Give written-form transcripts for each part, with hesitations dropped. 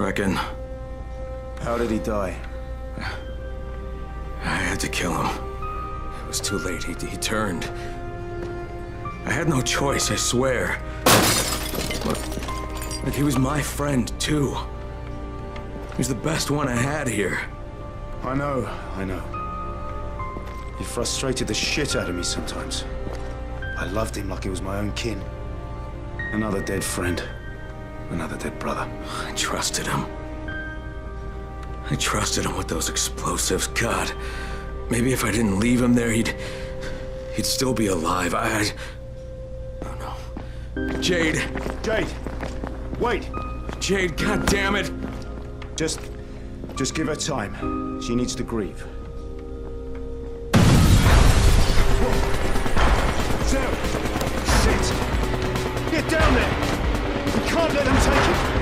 Brecken. How did he die? I had to kill him. It was too late. He turned. I had no choice, I swear. Look, he was my friend, too. He was the best one I had here. I know. He frustrated the shit out of me sometimes. I loved him like he was my own kin. Another dead friend. Another dead brother. I trusted him. I trusted him with those explosives. God, maybe if I didn't leave him there, he'd still be alive. Oh no. Jade! Jade! Wait! Jade, god damn it! Just give her time. She needs to grieve. Sarah! Shit! Get down there! We can't let them take it!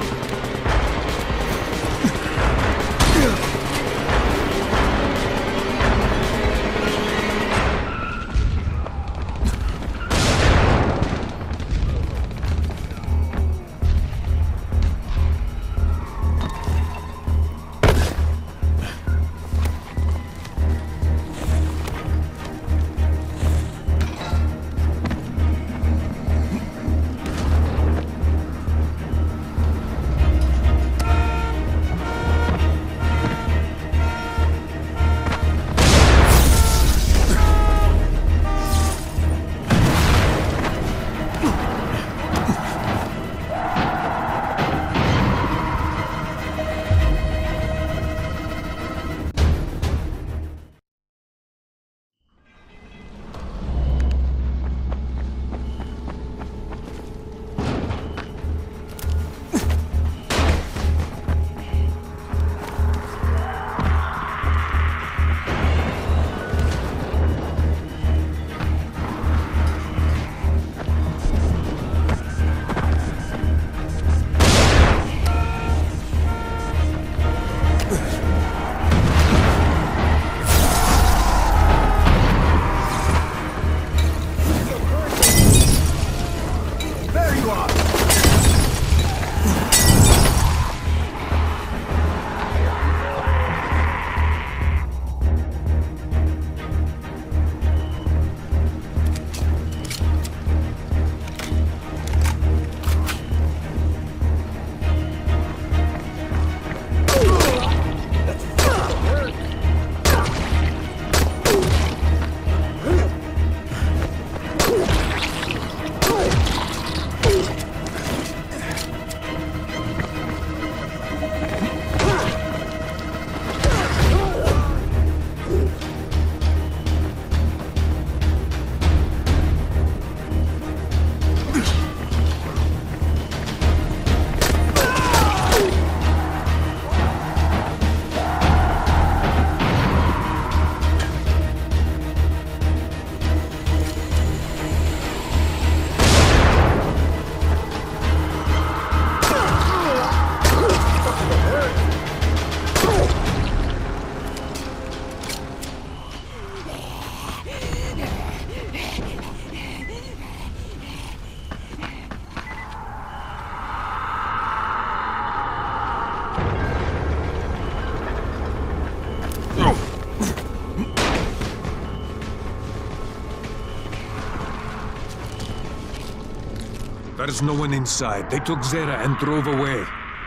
There's no one inside. They took Zere and drove away.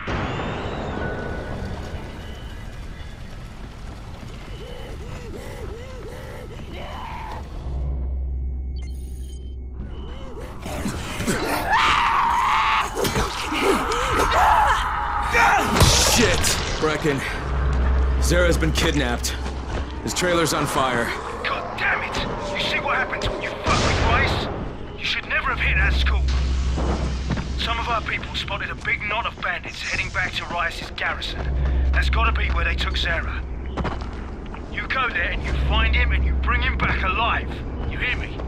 Shit! Brecken. Zere's been kidnapped. His trailer's on fire. God damn it! You see what happens when you fuck with Rice? You should never have hit that school. Some of our people spotted a big knot of bandits heading back to Rice's garrison. That's gotta be where they took Zere. You go there and you find him and you bring him back alive. You hear me?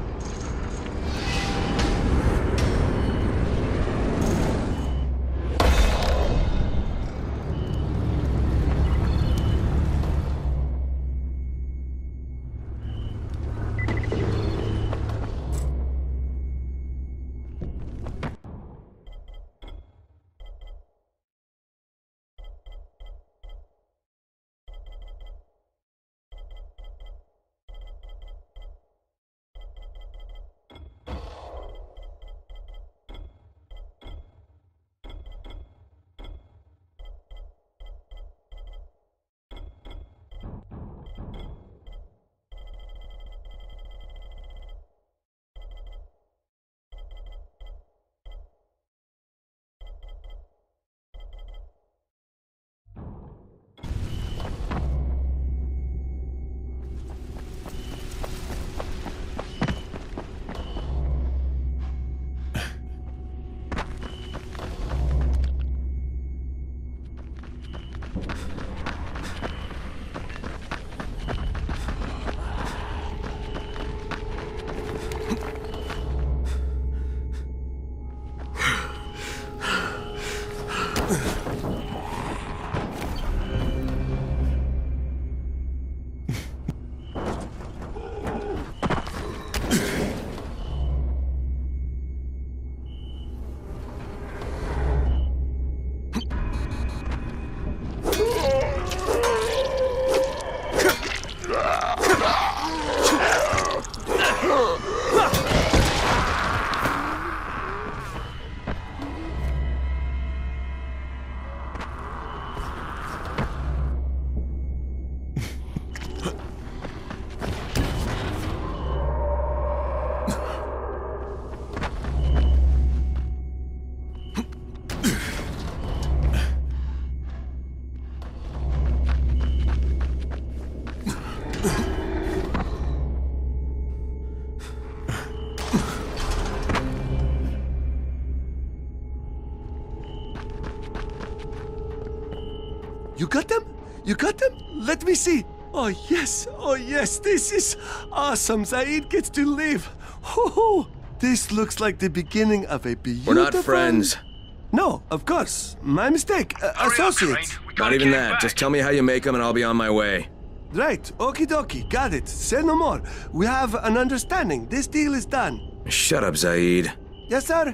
You got them? You got them? Let me see. Oh yes, this is awesome. Zaid gets to live. Ho-ho. This looks like the beginning of a beautiful... We're not friends. No, of course. My mistake. Associates. Not even that. Just tell me how you make them and I'll be on my way. Right. Okie dokie. Got it. Say no more. We have an understanding. This deal is done. Shut up, Zaid. Yes, sir?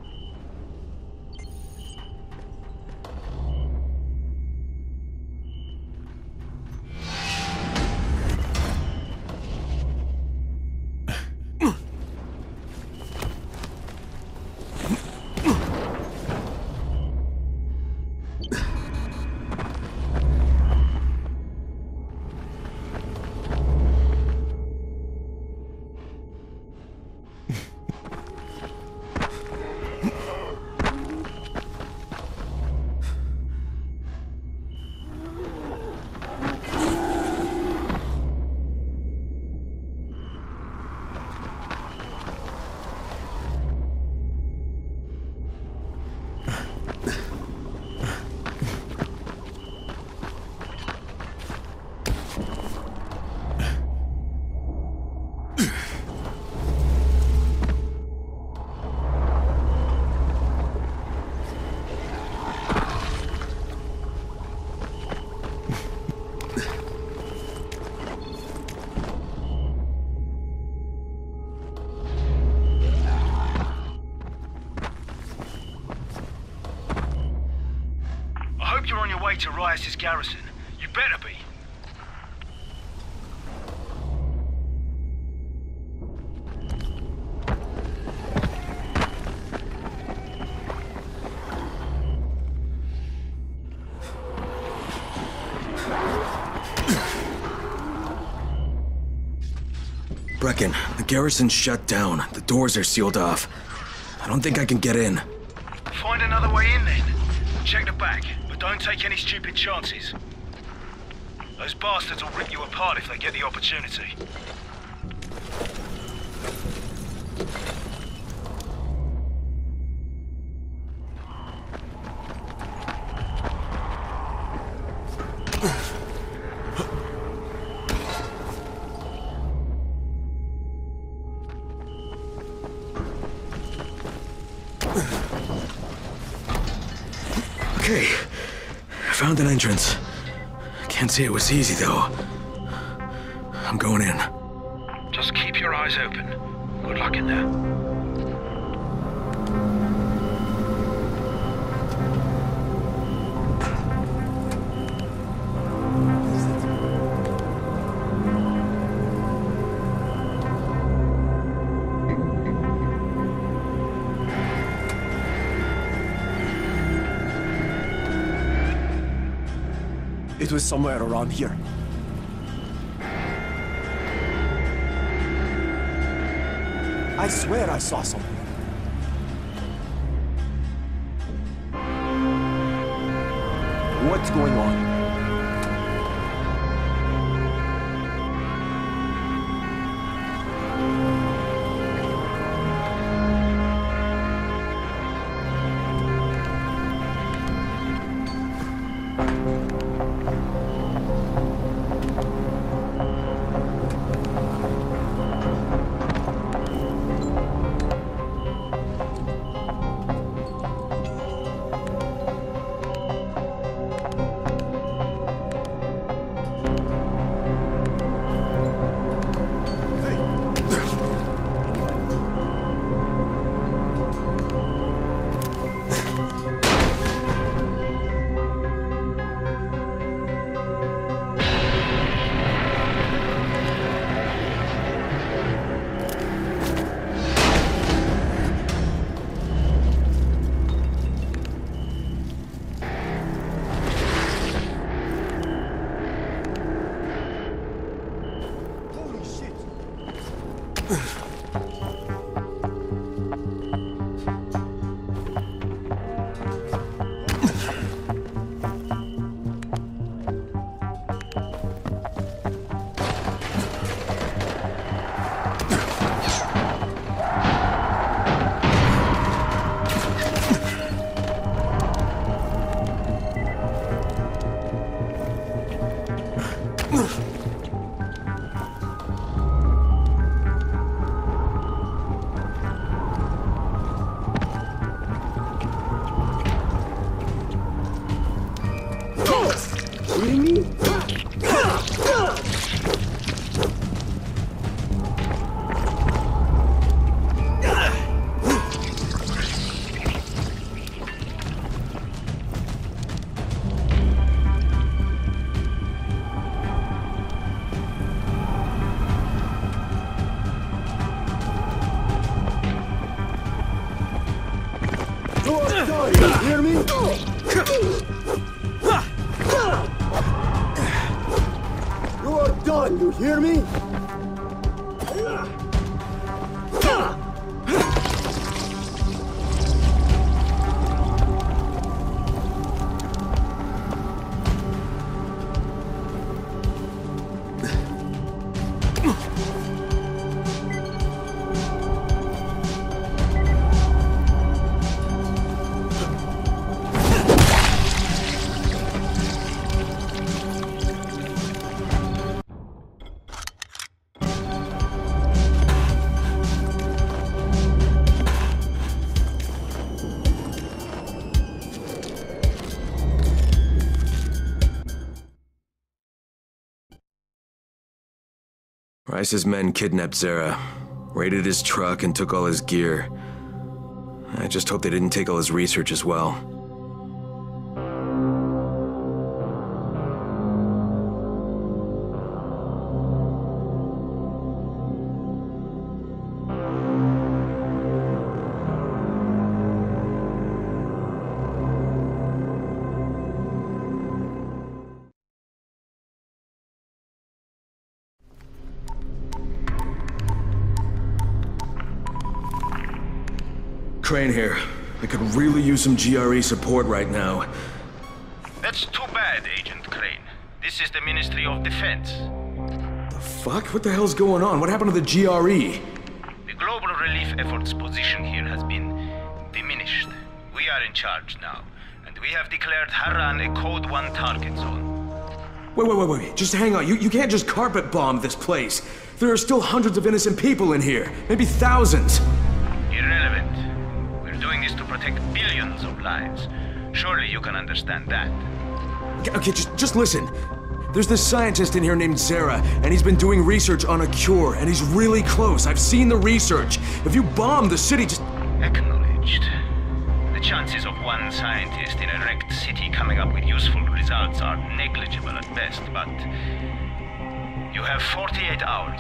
You're on your way to Rias' garrison. You better be. Brecken, the garrison's shut down. The doors are sealed off. I don't think I can get in. Find another way in then. Check the back, but don't take any stupid chances. Those bastards will rip you apart if they get the opportunity. Okay, I found an entrance. Can't say it was easy, though. I'm going in. Just keep your eyes open. Good luck in there. It was somewhere around here. I swear I saw something. What's going on? Hear me? You are done, you hear me? Rice's men kidnapped Zere, raided his truck, and took all his gear. I just hope they didn't take all his research as well. Crane here. I could really use some GRE support right now. That's too bad, Agent Crane. This is the Ministry of Defense. The fuck? What the hell's going on? What happened to the GRE? The global relief efforts position here has been diminished. We are in charge now, and we have declared Harran a Code 1 target zone. Wait. Just hang on. You can't just carpet bomb this place. There are still hundreds of innocent people in here. Maybe thousands. Irrelevant. We're doing this to protect billions of lives. Surely you can understand that. Okay, just listen. There's this scientist in here named Zere, and he's been doing research on a cure, and he's really close. I've seen the research. If you bomb the city, just... Acknowledged. The chances of one scientist in a wrecked city coming up with useful results are negligible at best, but... you have 48 hours.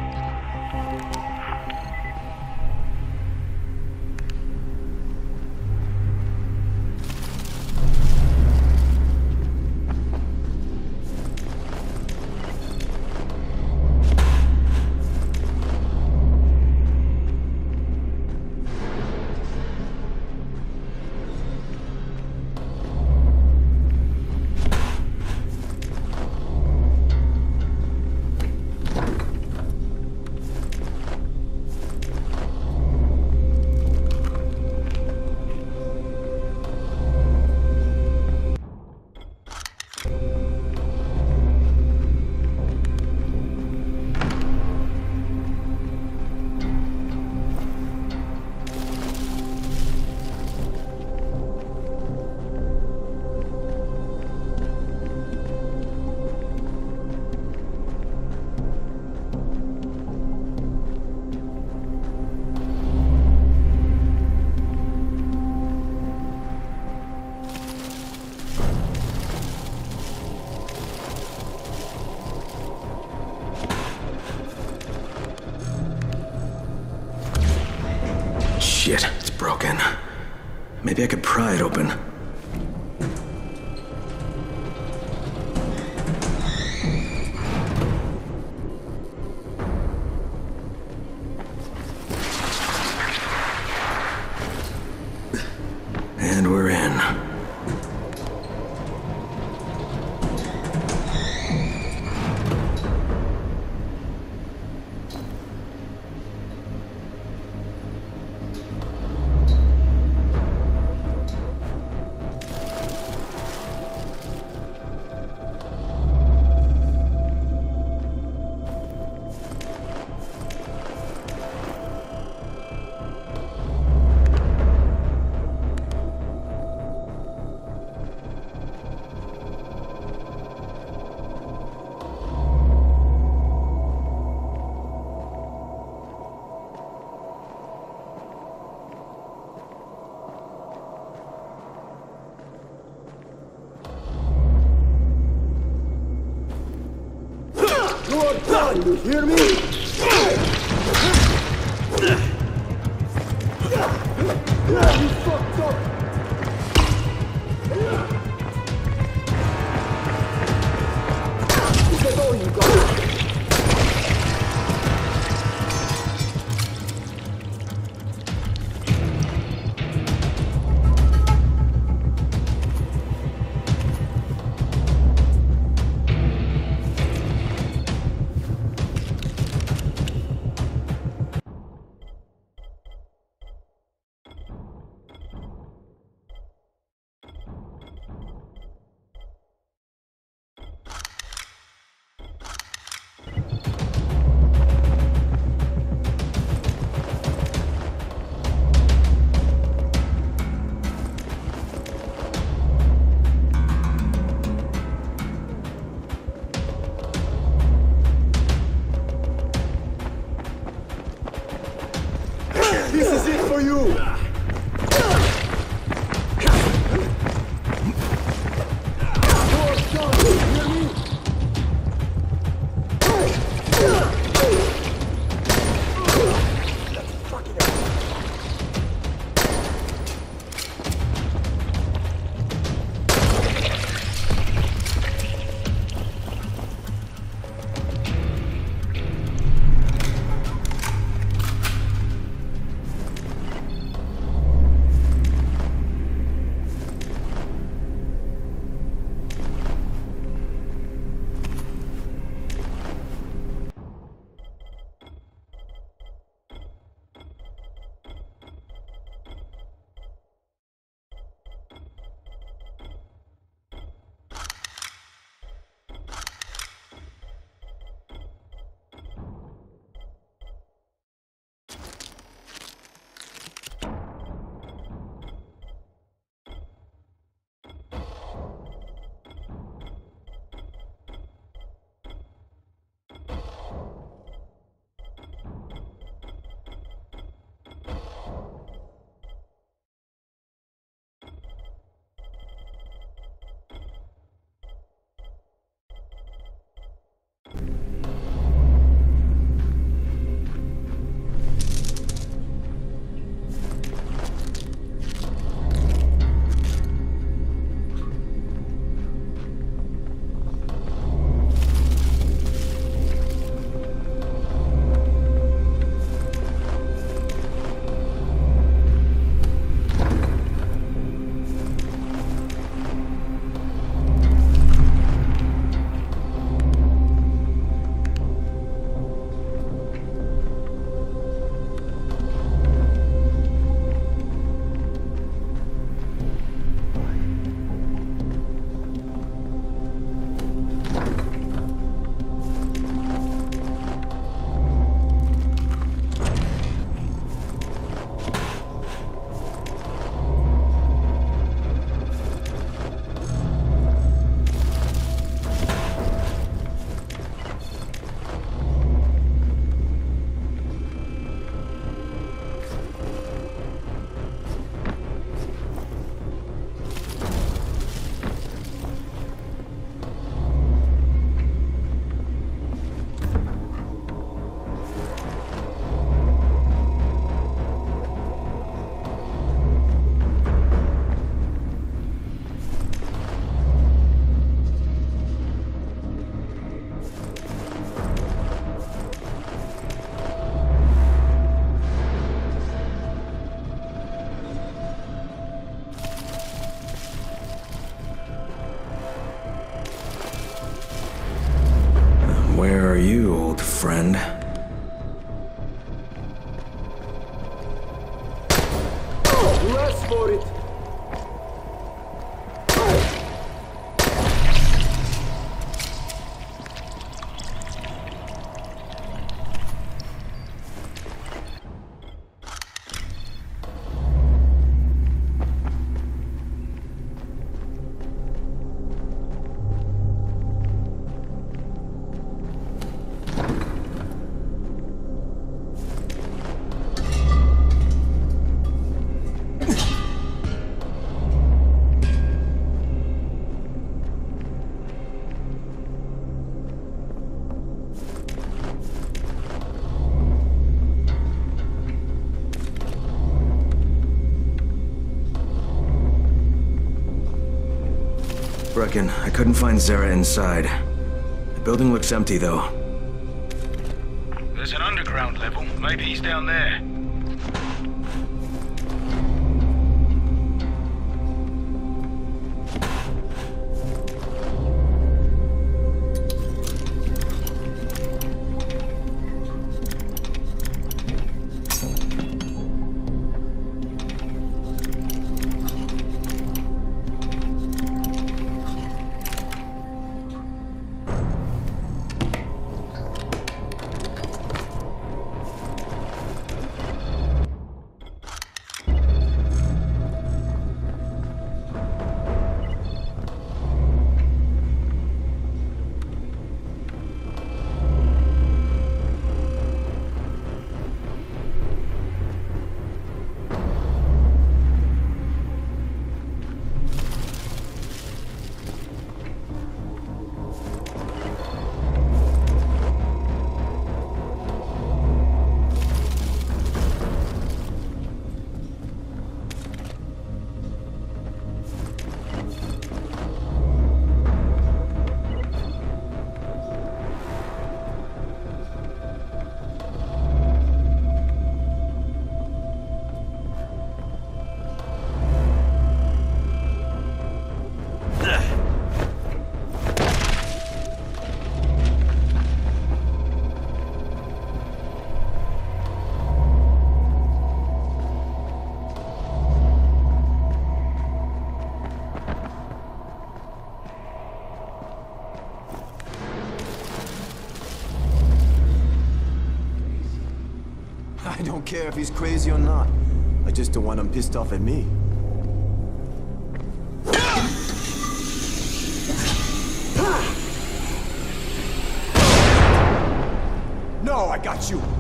Shit, it's broken. Maybe I could pry it open. And we're in. gun, you hear me? You fucked up! Is that all you got? This is it for you! Where are you, old friend? You asked for it! Brecken. I couldn't find Zere inside. The building looks empty, though. There's an underground level. Maybe he's down there. I don't care if he's crazy or not. I just don't want him pissed off at me. No, I got you!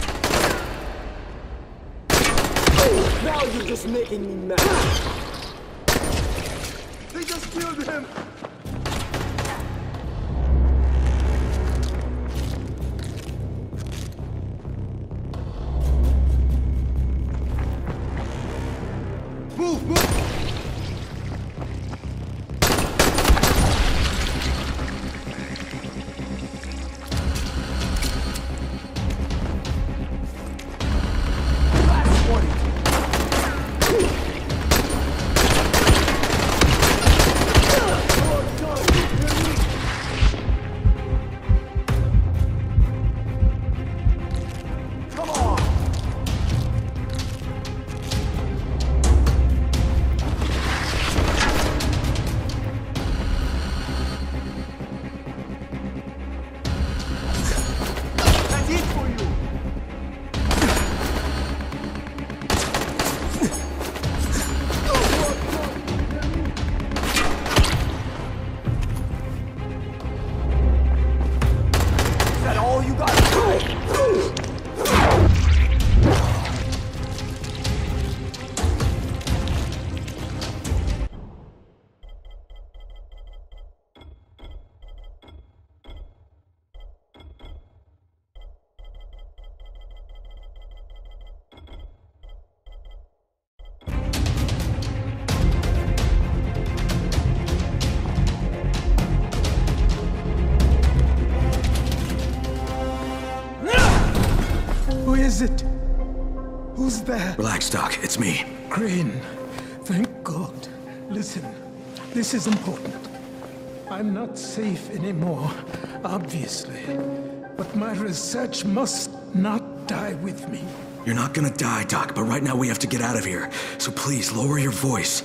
Now you're just making me mad. him! Move, move! Who is it? Who's there? Relax, Doc. It's me. Crane. Thank God. Listen, this is important. I'm not safe anymore, obviously. But my research must not die with me. You're not gonna die, Doc, but right now we have to get out of here. So please, lower your voice.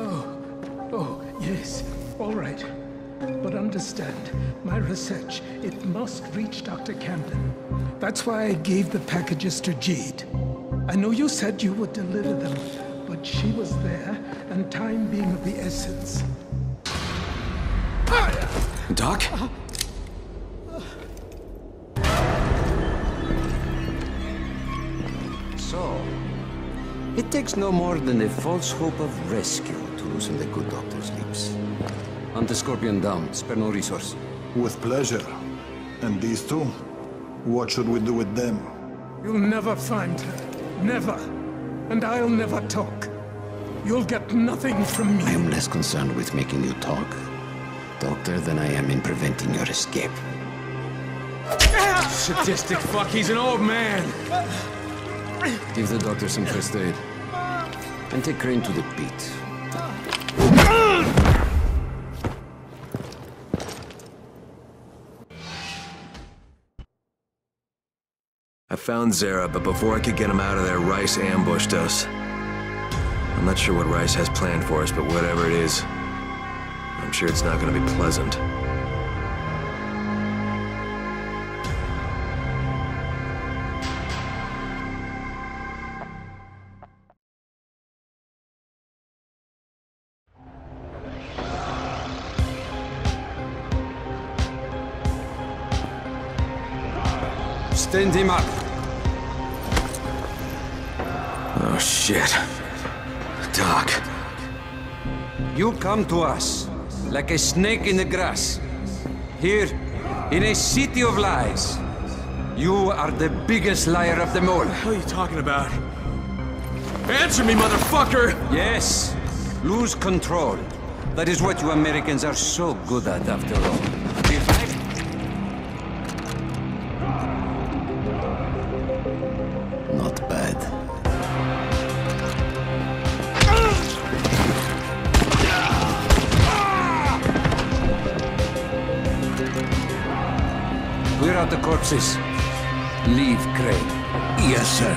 Oh, yes. All right. But understand, my research, it must reach Dr. Camden. That's why I gave the packages to Jade. I know you said you would deliver them, but she was there, and time being of the essence. Doc? So, it takes no more than a false hope of rescue to loosen the good doctor's lips. Hunt the Scorpion down. Spare no resource. With pleasure. And these two? What should we do with them? You'll never find her. Never. And I'll never talk. You'll get nothing from me. I am less concerned with making you talk, Doctor, than I am in preventing your escape. Sadistic fuck, he's an old man! Give the doctor some first aid. And take Crane to the beat. I found Zere, but before I could get him out of there, Rice ambushed us. I'm not sure what Rice has planned for us, but whatever it is, I'm sure it's not gonna be pleasant. Stand him up. Oh, shit. Doc. You come to us like a snake in the grass. Here, in a city of lies. You are the biggest liar of them all. What the hell are you talking about? Answer me, motherfucker! Yes, lose control. That is what you Americans are so good at, after all. If I... Not bad. Clear out the corpses. Leave Crane. Yes, sir.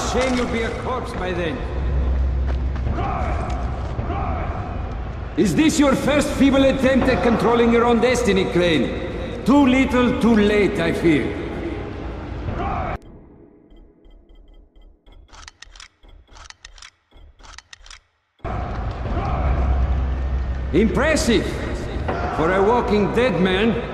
shame you'll be a corpse by then. Is this your first feeble attempt at controlling your own destiny, Crane? Too little, too late, I fear. Impressive! For a walking dead man.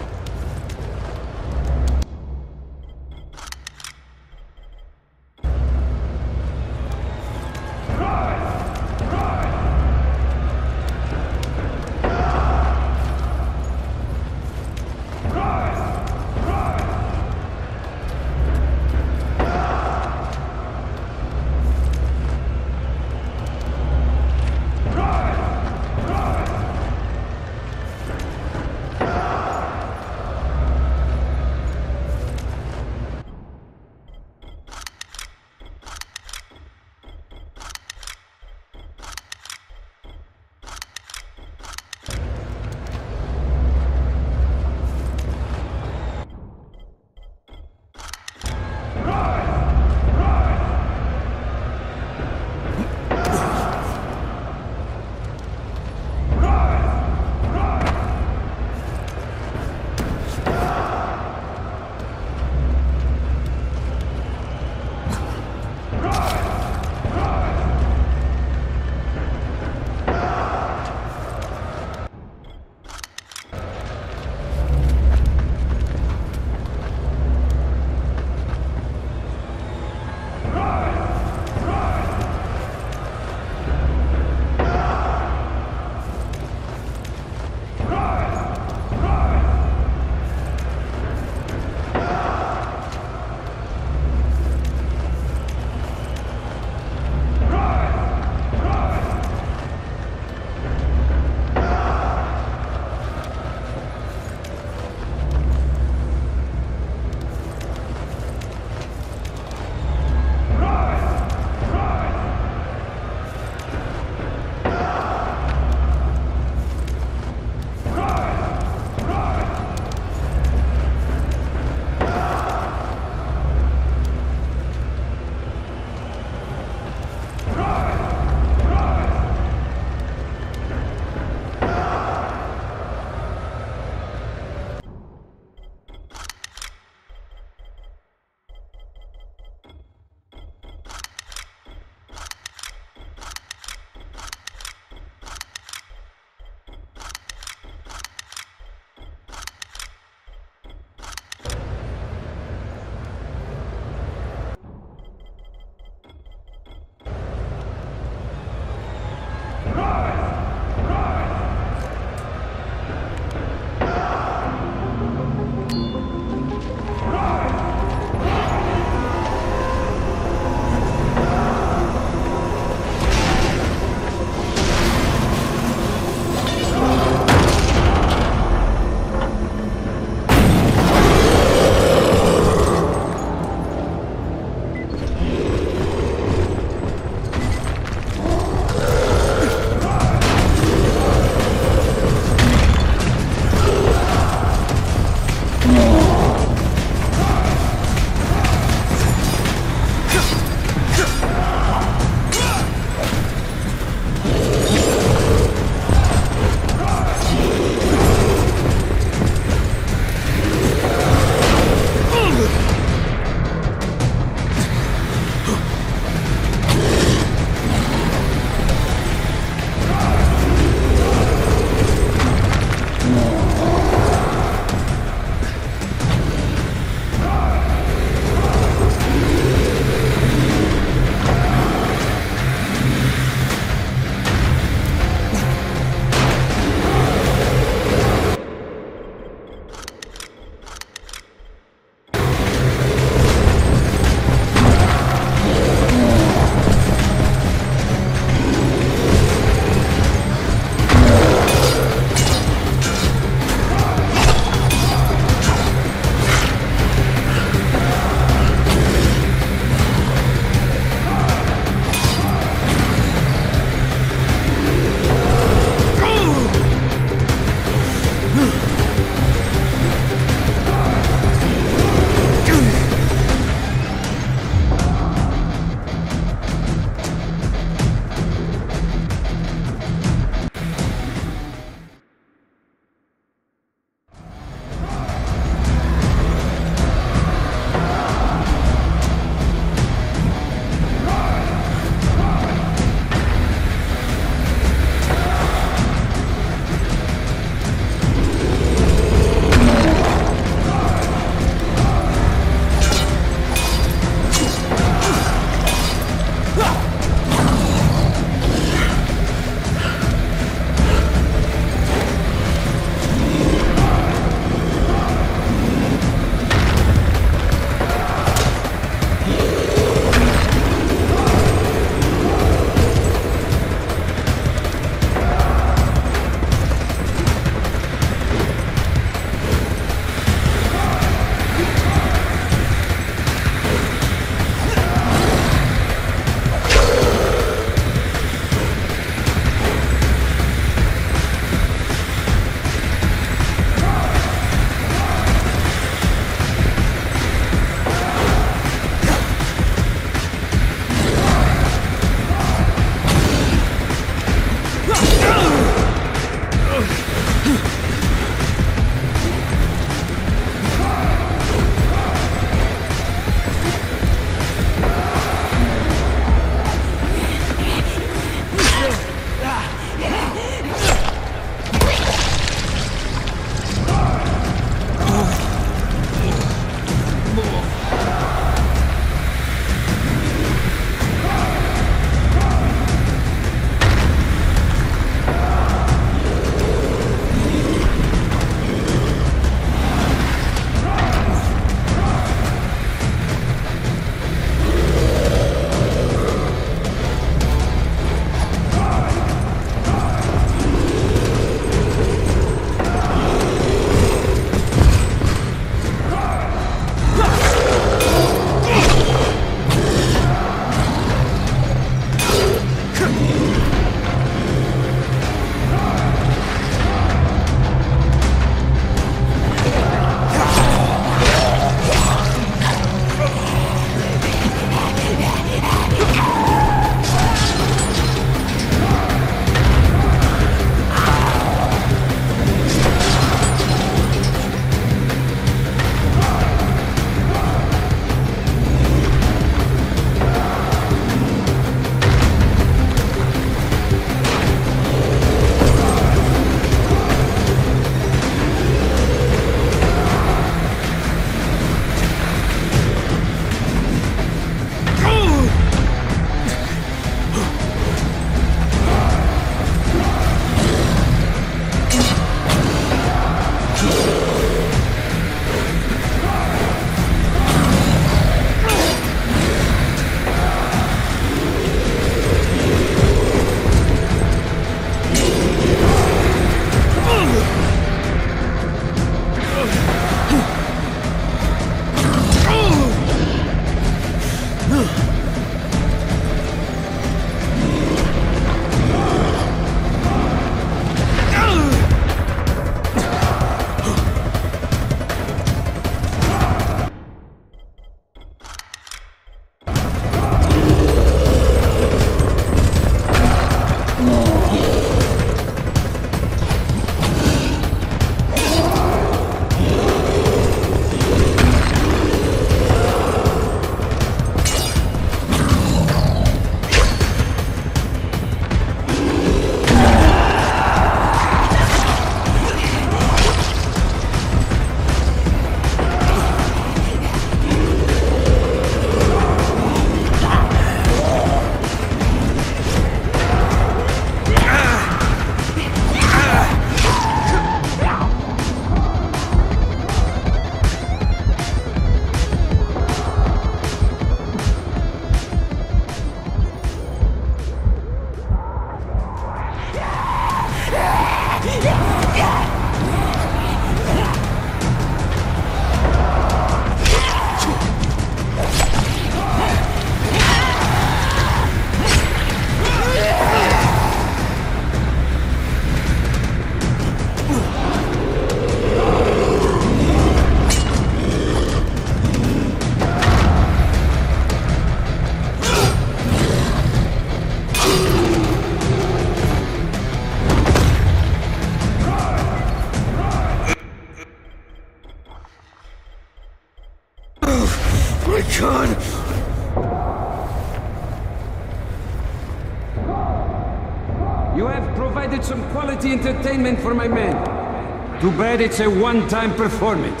provided some quality entertainment for my men. Too bad it's a one-time performance.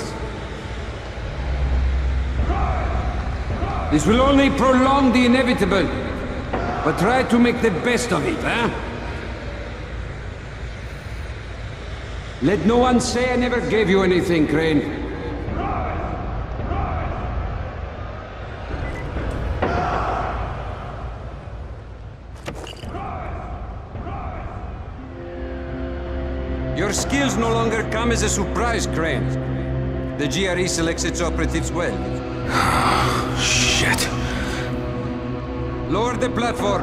This will only prolong the inevitable. But try to make the best of it, huh? Let no one say I never gave you anything, Crane. Your skills no longer come as a surprise, Crane. The GRE selects its operatives well. Shit. Lower the platform.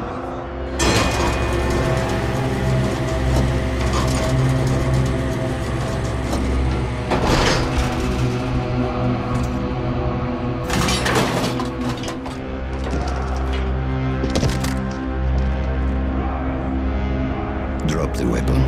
Drop the weapon.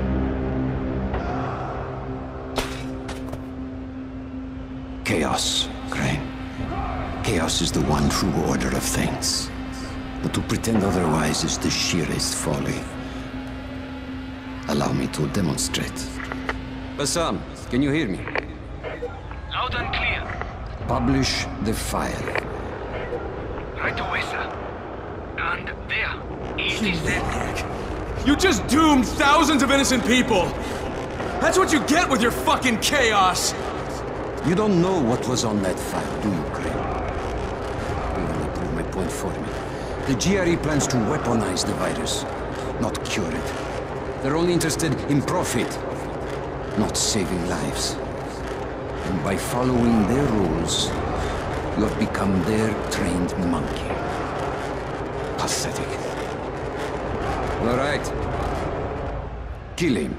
Chaos, Crane. Chaos is the one true order of things. But to pretend otherwise is the sheerest folly. Allow me to demonstrate. Bassam, can you hear me? Loud and clear. Publish the file. Right away, sir. And there. Easy send. You just doomed thousands of innocent people! That's what you get with your fucking chaos! You don't know what was on that file, do you, Crane? You will prove my point for me. The GRE plans to weaponize the virus, not cure it. They're only interested in profit, not saving lives. And by following their rules, you have become their trained monkey. Pathetic. All right. Kill him.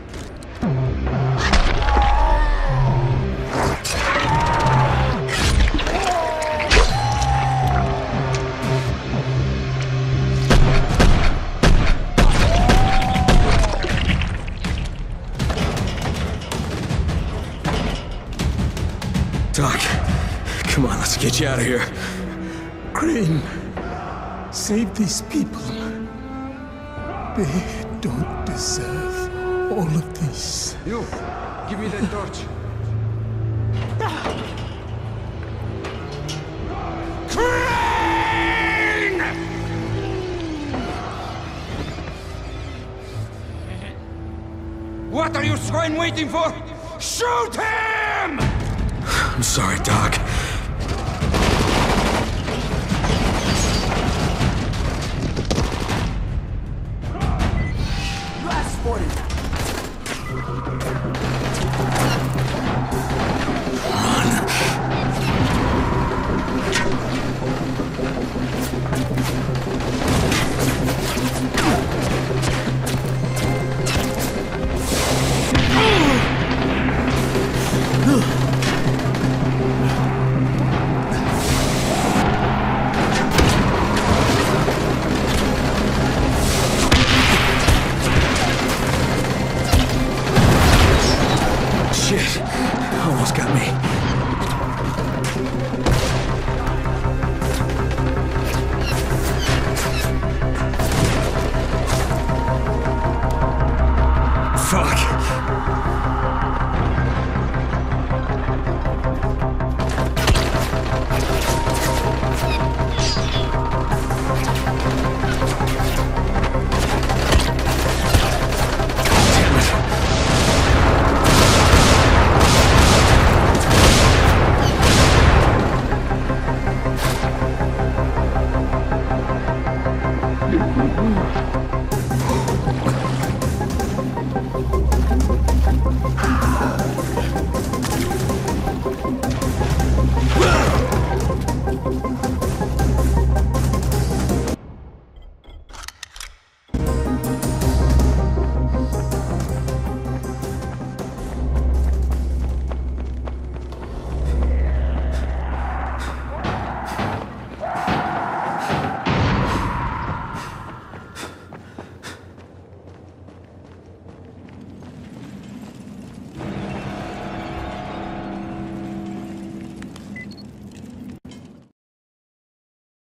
Doc, come on, let's get you out of here. Crane, save these people. They don't deserve all of this. You, give me that torch. Crane! What are you swine waiting for? Shoot him! I'm sorry, Doc. Shit, almost got me. Fuck.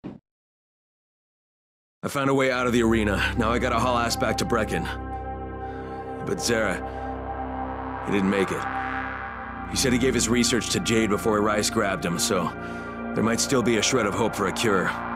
I found a way out of the arena. Now I gotta haul ass back to Brecken. But Zere, he didn't make it. He said he gave his research to Jade before Rice grabbed him, so there might still be a shred of hope for a cure.